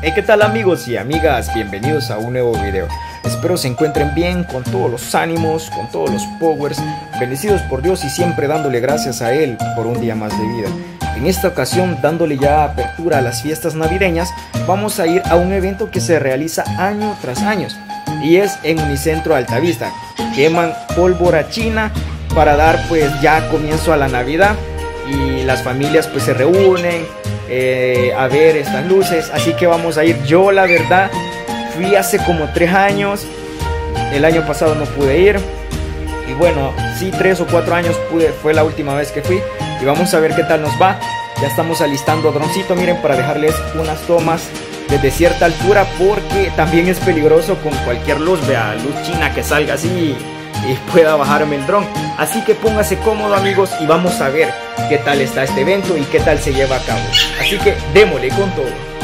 Hey, ¿qué tal amigos y amigas? Bienvenidos a un nuevo video. Espero se encuentren bien, con todos los ánimos, con todos los powers, bendecidos por Dios y siempre dándole gracias a Él por un día más de vida. En esta ocasión, dándole ya apertura a las fiestas navideñas, vamos a ir a un evento que se realiza año tras año y es en Unicentro Altavista. Queman pólvora china para dar pues ya comienzo a la Navidad y las familias pues se reúnen a ver estas luces, así que vamos a ir. Yo la verdad fui hace como 3 años, el año pasado no pude ir y bueno, sí 3 o 4 años fue la última vez que fui y vamos a ver qué tal nos va. Ya estamos alistando droncito, miren, para dejarles unas tomas desde cierta altura porque también es peligroso con cualquier luz, vea, luz china que salga así y pueda bajarme el dron. Así que póngase cómodo amigos y vamos a ver qué tal está este evento y qué tal se lleva a cabo. Así que démosle con todo.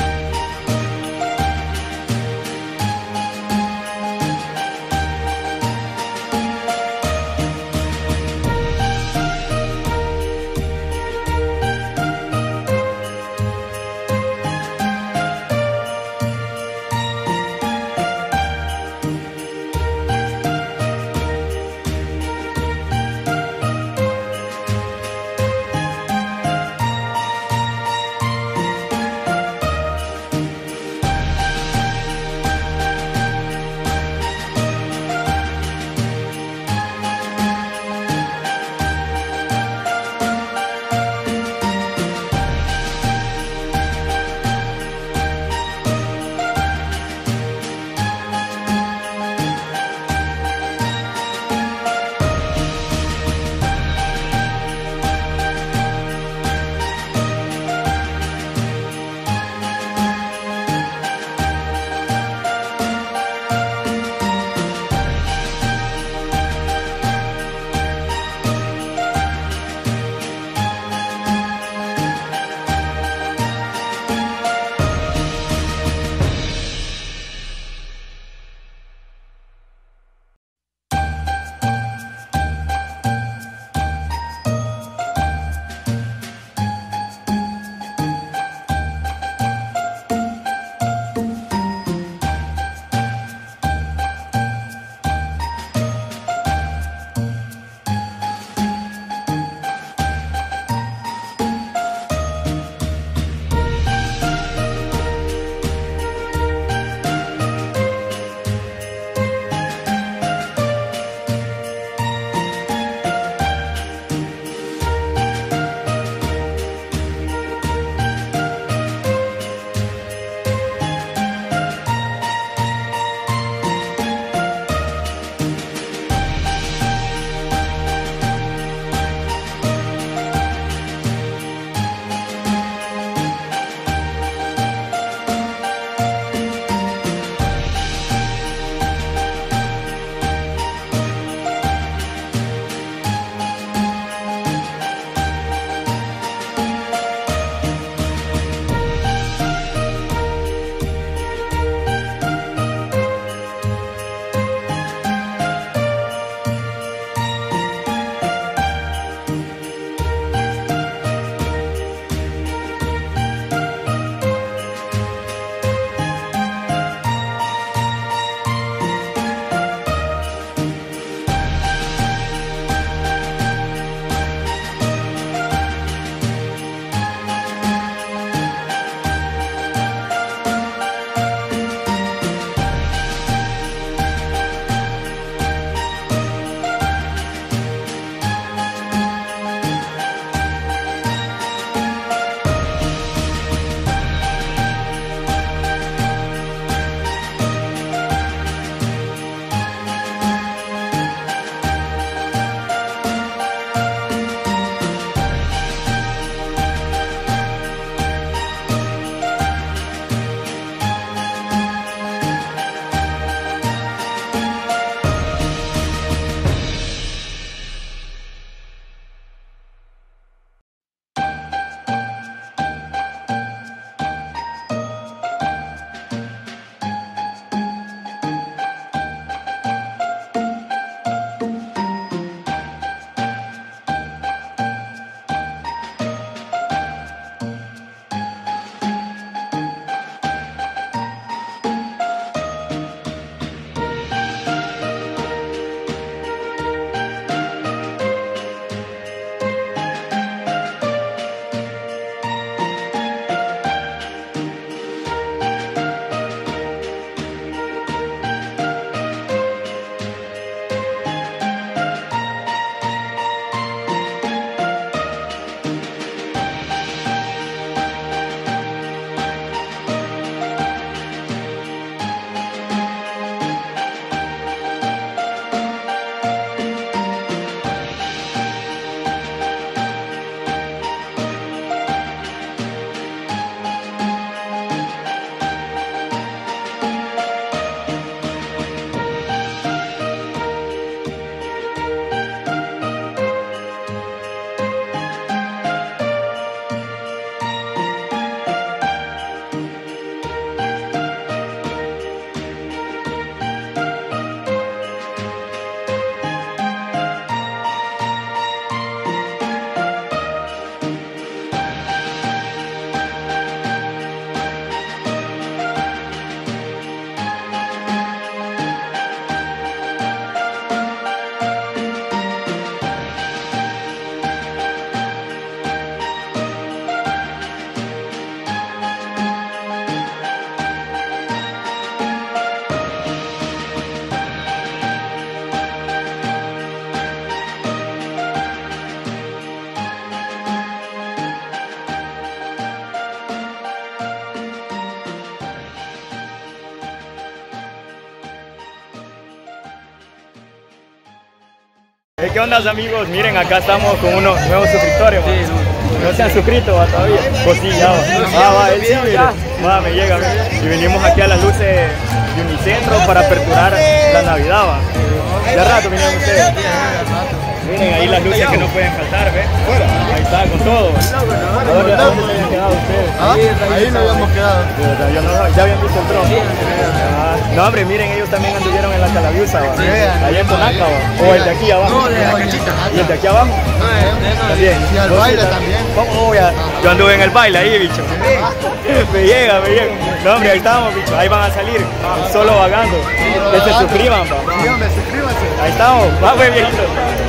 ¿Qué onda, amigos? Miren, acá estamos con unos nuevos suscriptores. Sí, no se han suscrito todavía. Pues sí, ya va. Va, él sí, va, me llega. Y venimos aquí a las luces de Unicentro para aperturar la Navidad, va. ¿De rato vinieron ustedes? Miren ahí las luces que no pueden faltar, ¿ves? Ahí está, con todo. ¿Dónde se habían quedado ustedes? Ahí nos habíamos quedado. Ya habían visto el dron. No, hombre, miren, ellos también anduvieron en la Calabiusa, ¿va? Allá en Tonaca, ¿va? O el de aquí abajo. No, de la cachita. ¿Y el de aquí abajo? También. Y al baile también. ¿Cómo? Yo anduve en el baile ahí, bicho. Me llega. No, hombre, ahí estamos, bicho. Ahí van a salir, solo vagando. Que se suscriban, va. Sí, hombre, suscríbanse. Ahí estamos. Va, pues, viejito.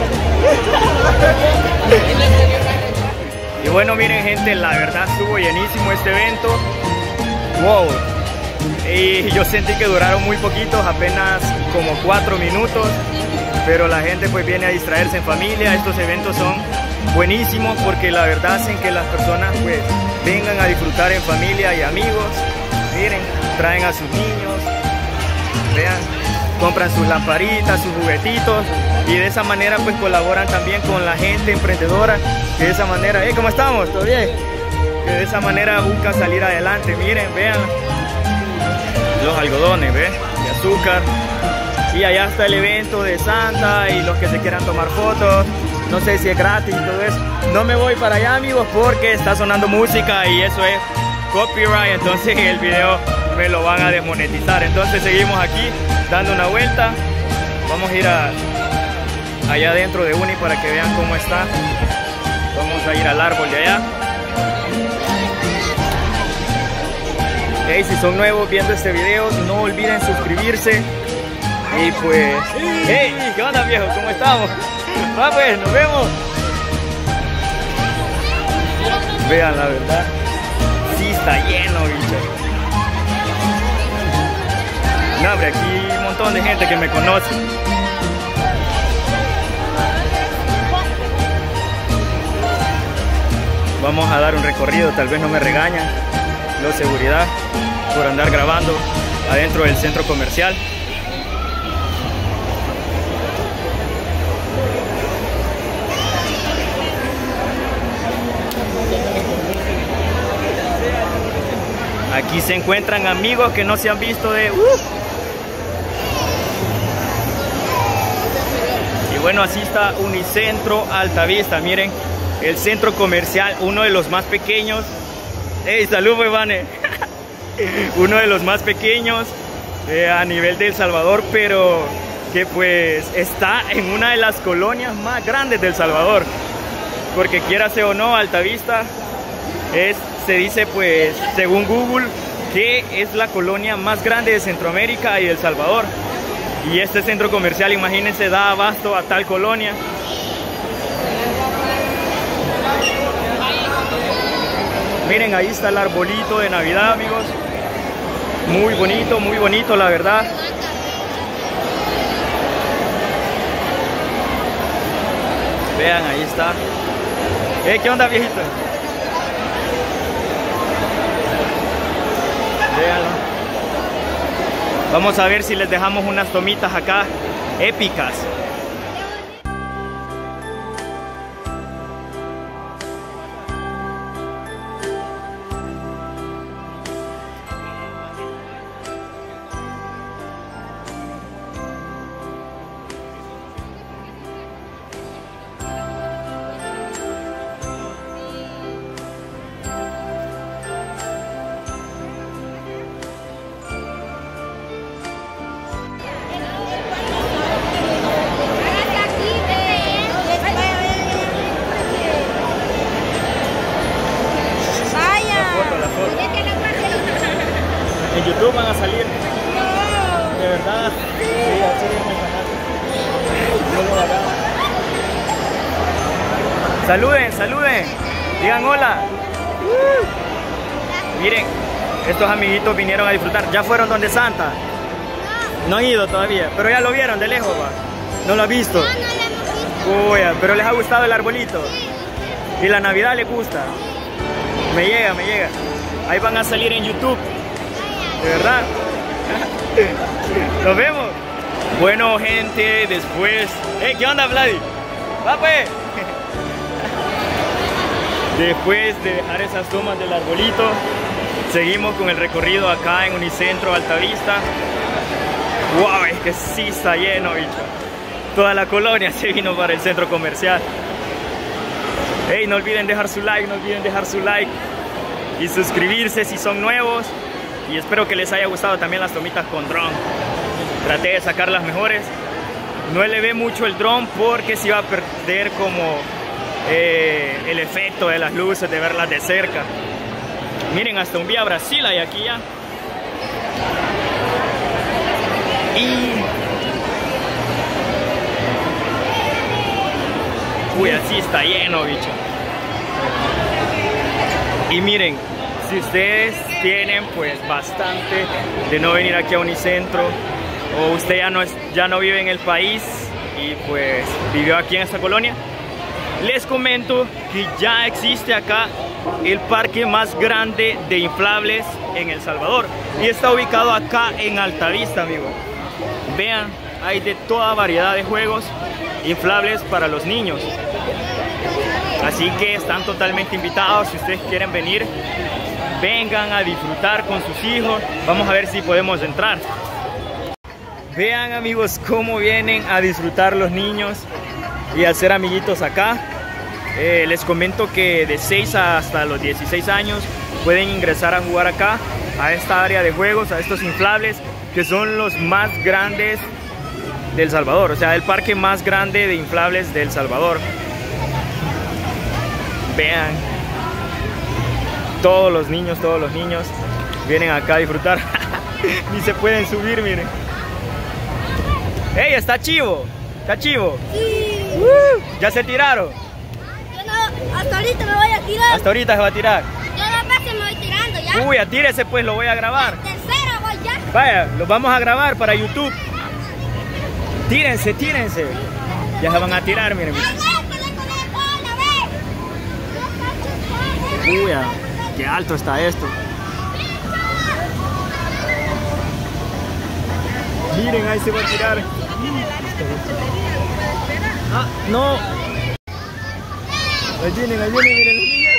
Y bueno, miren, gente, la verdad estuvo llenísimo este evento. Wow. Y yo sentí que duraron muy poquitos, apenas como 4 minutos. Pero la gente pues viene a distraerse en familia. Estos eventos son buenísimos porque la verdad hacen que las personas pues vengan a disfrutar en familia y amigos. Miren, traen a sus niños, vean, compran sus lamparitas, sus juguetitos y de esa manera pues colaboran también con la gente emprendedora. Que de esa manera, ¿cómo estamos? ¿Todo bien? Que de esa manera busca salir adelante. Miren, vean los algodones, ¿ves? De azúcar. Y allá está el evento de Santa y los que se quieran tomar fotos. No sé si es gratis y todo eso. No me voy para allá, amigos, porque está sonando música y eso es copyright. Entonces el video me lo van a desmonetizar. Entonces seguimos aquí dando una vuelta. Vamos a ir allá dentro de Uni para que vean cómo está. Vamos a ir al árbol de allá. Hey, si son nuevos viendo este video, no olviden suscribirse. Y pues, hey, ¿qué onda, viejo? ¿Cómo estamos? Va, pues, nos vemos. Vean, la verdad, sí está lleno, bicho. No, hombre, aquí hay un montón de gente que me conoce. Vamos a dar un recorrido, tal vez no me regañan los seguridad por andar grabando adentro del centro comercial. Aquí se encuentran amigos que no se han visto de... Y bueno, así está Unicentro Altavista. Miren, el centro comercial, uno de los más pequeños. ¡Hey, salud, pues, Vane! Uno de los más pequeños a nivel de El Salvador, pero que pues está en una de las colonias más grandes de El Salvador. Porque quiérase o no, Altavista se dice pues, según Google, que es la colonia más grande de Centroamérica y de El Salvador. Y este centro comercial, imagínense, da abasto a tal colonia. Miren, ahí está el arbolito de Navidad, amigos. Muy bonito, la verdad. Vean, ahí está. ¿Qué onda, viejito? Véanlo. Vamos a ver si les dejamos unas tomitas acá épicas. En YouTube van a salir. No. De verdad. Sí, así en el canal. Saluden, saluden. Digan hola. Miren, estos amiguitos vinieron a disfrutar. ¿Ya fueron donde Santa? No han ido todavía, pero ya lo vieron de lejos, ¿va? ¿No lo han visto? Uy, pero les ha gustado el arbolito. ¿Y la Navidad les gusta? Me llega. Ahí van a salir en YouTube. De verdad. Nos vemos. Bueno, gente, después... ¿Qué onda, Vladi? Va pues. Después de dejar esas tomas del arbolito, seguimos con el recorrido acá en Unicentro Altavista. Wow, es que sí está lleno, bicho. Toda la colonia se vino para el centro comercial. Hey, no olviden dejar su like, no olviden dejar su like y suscribirse si son nuevos. Y espero que les haya gustado también las tomitas con dron. Traté de sacar las mejores. No elevé mucho el dron porque se iba a perder como el efecto de las luces, de verlas de cerca. Miren, hasta un Vía Brasil hay aquí ya. Y... uy, así está lleno, bicho. Y miren, si ustedes tienen pues bastante de no venir aquí a Unicentro, o usted ya no vive en el país y pues vivió aquí en esta colonia, les comento que ya existe acá el parque más grande de inflables en El Salvador y está ubicado acá en Altavista, amigos. Vean, hay de toda variedad de juegos inflables para los niños, así que están totalmente invitados. Si ustedes quieren venir, vengan a disfrutar con sus hijos. Vamos a ver si podemos entrar. Vean, amigos, cómo vienen a disfrutar los niños y a ser amiguitos acá. Les comento que de 6 hasta los 16 años pueden ingresar a jugar acá, a esta área de juegos, a estos inflables que son los más grandes de El Salvador, o sea, el parque más grande de inflables de El Salvador. Vean, todos los niños vienen acá a disfrutar. Ni se pueden subir, miren. ¡Ey, está chivo! ¿Está chivo? Sí. ¿Ya se tiraron? Yo no, hasta ahorita me voy a tirar. Hasta ahorita se va a tirar. Yo de paso me voy tirando ya. Uy, atírese pues, lo voy a grabar. Tercera voy ya. Vaya, lo vamos a grabar para YouTube. Tírense, tírense. Ya se van a tirar, miren. Uy, qué alto está esto. Miren, ahí se va a tirar. Ah, no. Ahí vienen, miren los niños.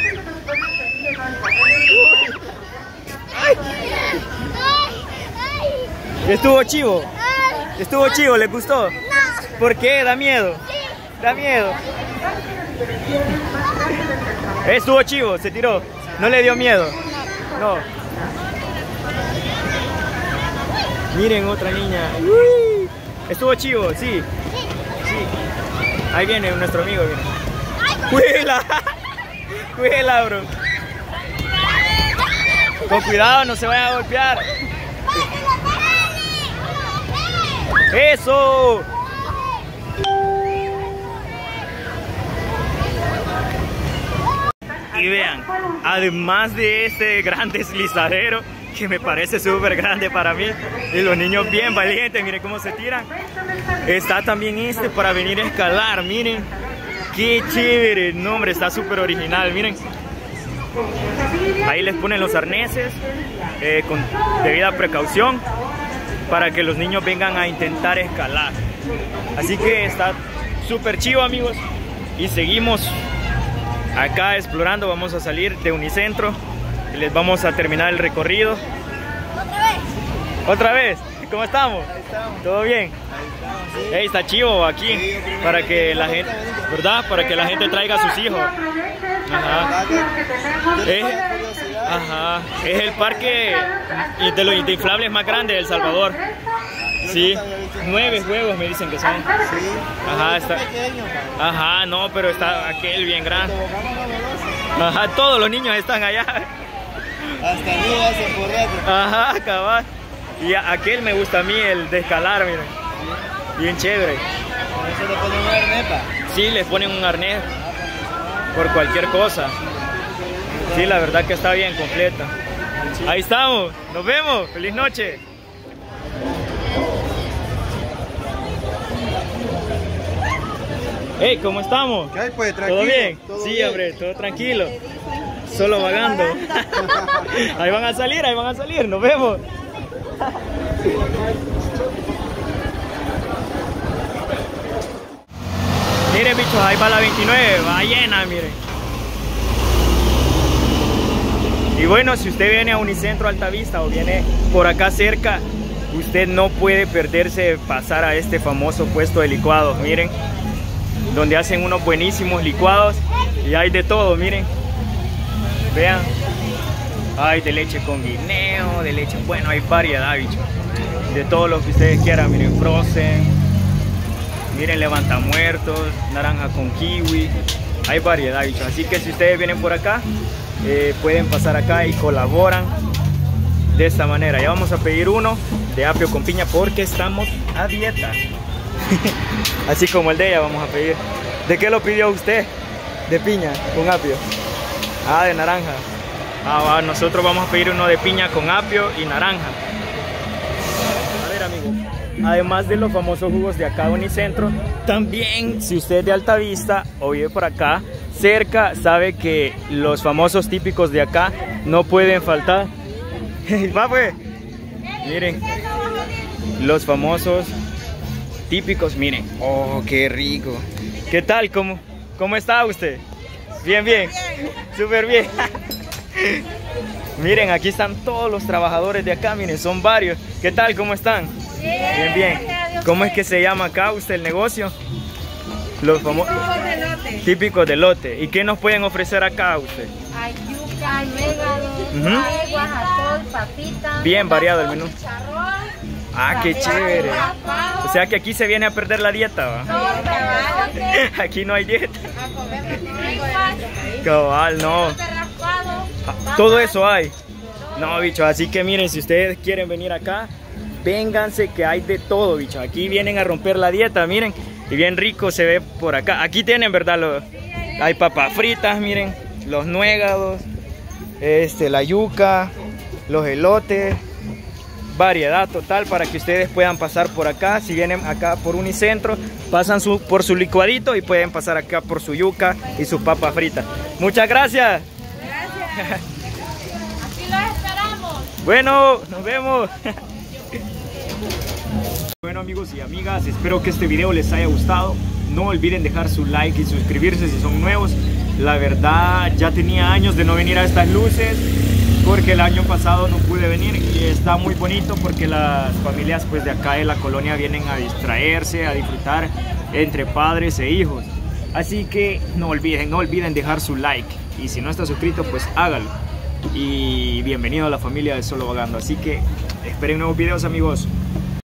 Estuvo chivo. Estuvo chivo, ¿le gustó? No. ¿Por qué? ¿Da miedo? Sí. Da miedo. Estuvo chivo, se tiró. ¿No le dio miedo? No. Miren, otra niña. Uy. Estuvo chivo, sí. Sí. Ahí viene nuestro amigo, viene. Cuídela. Cuídela, bro. Con cuidado, no se vaya a golpear. ¡Eso! Y vean, además de este gran deslizadero, que me parece súper grande para mí, y los niños bien valientes, miren cómo se tiran, está también este para venir a escalar. Miren, qué chévere, no hombre, está súper original, miren. Ahí les ponen los arneses con debida precaución para que los niños vengan a intentar escalar. Así que está súper chivo, amigos, y seguimos acá explorando. Vamos a salir de Unicentro y les vamos a terminar el recorrido. ¿Otra vez? ¿Cómo estamos? ¿Todo bien? Hey, está chivo aquí para que la gente, ¿verdad? Para que la gente traiga a sus hijos. Ajá. Es el parque de los inflables más grande de El Salvador. Sí, 9 juegos me dicen que son. Ajá, está. Ajá, no, pero está aquel bien grande. Ajá, todos los niños están allá. Hasta luego hacen por rato. Ajá, cabal. Y aquel me gusta a mí, el de escalar, miren. Bien chévere. ¿Eso le ponen un arnés, pa? Sí, les ponen un arnés por cualquier cosa. Sí, la verdad que está bien completa. Ahí estamos, nos vemos, feliz noche. Hey, ¿cómo estamos? ¿Qué hay, pues? ¿Tranquilo? ¿Todo bien? ¿Todo Sí, bien? hombre, todo tranquilo. Solo vagando. Ahí van a salir, nos vemos. Miren, bichos, ahí va la 29, va llena, miren. Y bueno, si usted viene a Unicentro Altavista o viene por acá cerca, usted no puede perderse de pasar a este famoso puesto de licuados, miren, donde hacen unos buenísimos licuados y hay de todo, miren. Vean, hay de leche con guineo, de leche, bueno, hay variedad, bicho, de todo lo que ustedes quieran, miren, frozen, miren, levantamuertos, naranja con kiwi, hay variedad, bicho. Así que si ustedes vienen por acá, pueden pasar acá y colaboran de esta manera. Ya vamos a pedir uno de apio con piña porque estamos a dieta. Así como el de ella vamos a pedir. ¿De qué lo pidió usted? De piña con apio. Ah, de naranja. Ah, va, nosotros vamos a pedir uno de piña con apio y naranja. A ver, amigos, además de los famosos jugos de acá de Unicentro, también si usted es de Altavista o vive por acá cerca, sabe que los famosos típicos de acá no pueden faltar. Va, pues. Miren, los famosos típicos, miren. Oh, qué rico. ¿Qué tal? ¿Cómo está usted? Bien, bien. Súper bien. Miren, aquí están todos los trabajadores de acá, miren, son varios. ¿Qué tal? ¿Cómo están? Bien, bien. ¿Cómo es que se llama acá usted el negocio? Los famosos típicos de lote. ¿Y qué nos pueden ofrecer acá usted? Hay yuca, hay mégalo, hay guajatol, papitas. Bien variado el menú. Ah, qué chévere. O sea que aquí se viene a perder la dieta, ¿va? Aquí no hay dieta. Cabal, no. Todo eso hay. No, bicho, así que miren, si ustedes quieren venir acá, vénganse que hay de todo, bicho. Aquí vienen a romper la dieta, miren. Y bien rico se ve por acá. Aquí tienen, ¿verdad? Hay papas fritas, miren. Los nuegados, la yuca, los elotes. Variedad total para que ustedes puedan pasar por acá. Si vienen acá por Unicentro, pasan por su licuadito y pueden pasar acá por su yuca y su papa frita. Muchas gracias. Gracias. Aquí los esperamos. Bueno, nos vemos. Bueno, amigos y amigas, espero que este video les haya gustado. No olviden dejar su like y suscribirse si son nuevos. La verdad, ya tenía años de no venir a estas luces porque el año pasado no pude venir y está muy bonito porque las familias pues de acá de la colonia vienen a distraerse, a disfrutar entre padres e hijos. Así que no olviden dejar su like y si no está suscrito pues hágalo. Y bienvenido a la familia de Solo Vagando. Así que esperen nuevos videos, amigos.